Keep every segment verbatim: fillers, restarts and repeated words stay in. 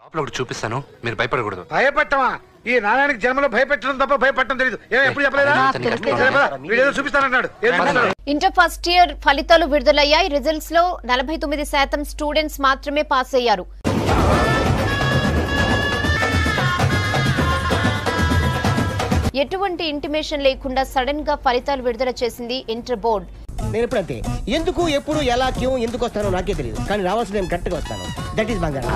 ఒకటి చూపిస్తాను, మీరు భయపడకూడదు. భయపెట్టమా? ఈ నారాయణకి జన్మలో భయపెట్టడం తప్ప భయపడటం తెలియదు. ఎప్పుడు చెప్పలేదా? చూపిస్తానన్నాడు. ఇంటర్ ఫస్ట్ ఇయర్ ఫలితాలు విడుదలయ్యాయి. రిజల్ట్స్ లో నలభై తొమ్మిది శాతం స్టూడెంట్స్ మాత్రమే పాస్ అయ్యారు. ఎటువంటి ఇంటిమేషన్ లేకుండా సడన్ గా ఫలితాలు విడుదల చేసింది ఇంటర్ బోర్డు. నేను ఎప్పుడంతే ఎందుకు ఎప్పుడు ఎలా క్యూ ఎందుకు వస్తానో నాకే తెలియదు, కానీ రావాల్సిన నేను కరెక్ట్గా వస్తాను. దట్ ఈస్ బంగారం.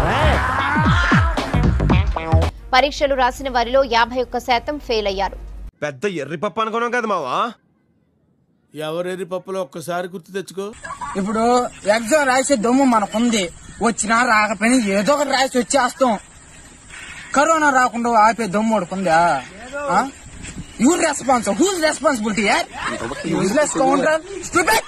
పరీక్షలు రాసిన వారిలో యాభై ఒక్క శాతం ఫెయిల్ అయ్యారు. పెద్ద ఎర్రి పప్పు అనుకున్నాం కదా మావా. ఎవరెర్రి పప్పులో ఒక్కసారి గుర్తు తెచ్చుకో. ఇప్పుడు ఎగ్జామ్ రాసే దమ్ము మనకుంది, వచ్చినా రాకపోయినా ఏదో ఒకటి రాసి వచ్చేస్తాం. కరోనా రాకుండా ఆపే దమ్ము ఒకటికుందా? యూర్ రెస్పాన్స్ హూజ్ రెస్పాన్సిబిలిటీ యార్? Useless counter stupid.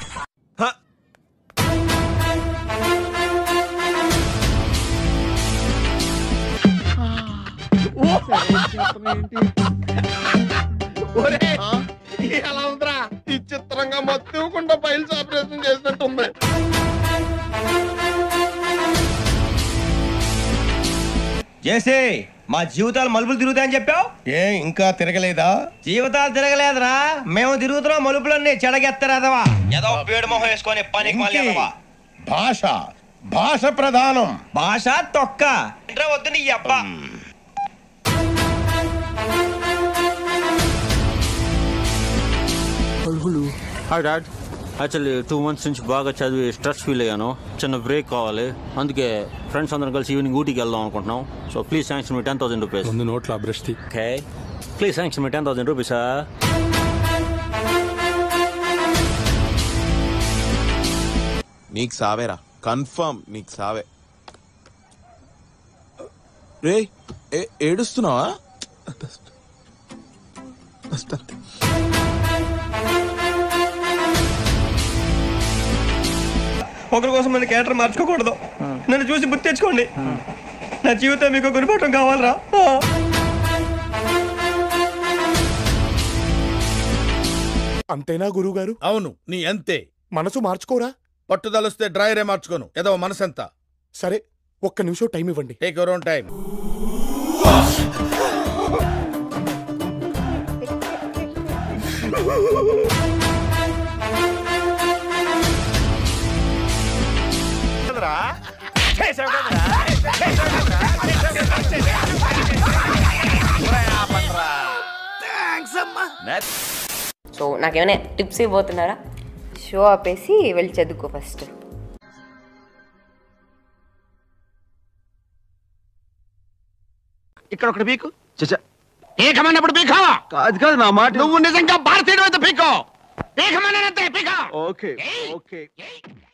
ఎలా ఉందిరా? ఈ చిత్రంగా మొత్తం ఫైల్స్ ఆపరేషన్ చేసినట్టుంది. చేసే మా జీవితాలు మలుపులు తిరుగుతాయని చెప్పావు, ఏ ఇంకా తిరగలేదా? జీవితాలు తిరగలేదురా, మేము తిరుగుతున్నాం మలుపులన్నీ. చెడగెత్తరాదవా ఏదో పేడు మొహం వేసుకొని పనికి మళ్ళీవా. భాష భాష ప్రధానం. భాష తొక్క వద్దు నీ అబ్బా. Hi dad, actually two months నుంచి బాగా చదివి స్ట్రెస్ ఫీల్ అయ్యాను. చిన్న బ్రేక్ కావాలి, అందుకే ఫ్రెండ్స్ అందరం కలిసి ఈవినింగ్ ఊటీకి వెళ్దాం అనుకుంటున్నాం. So please sanction me ten thousand rupees. ముందు నోట్లో బ్రష్ తీ. Okay please sanction me ten thousand రూపీసా. నీకు సావేరా, కన్ఫర్మ్ నీకు సావే. రే ఏడుస్తున్నావా? ఒకరి కోసం మన క్యారెక్టర్ మార్చుకోకూడదు. నన్ను చూసి గుర్తు తెచ్చుకోండి. నా జీవితం మీకు గురిపటం కావాలరా. అంతేనా గురువు గారు? అవును, నీ అంతే. మనసు మార్చుకోరా? పట్టుదలొస్తే డ్రైవరే మార్చుకోను. ఏదో మనసంతా. సరే ఒక్క నిమిషం టైం ఇవ్వండి. Take your own time. So నాకేమైనా టిప్స్ ఇవ్వబోతున్నారా? షో ఆపేసి వెళ్ళి చదువుకో ఫస్ట్. ఇక్కడ ఒకటి పీకు. పీకమన్నప్పుడు పీకావా? కాదు కాదు నా మాట. నువ్వు నిజంగా భారతీయుడు అయితే పీకో. పీకమన్నంతే పీకా. Okay okay.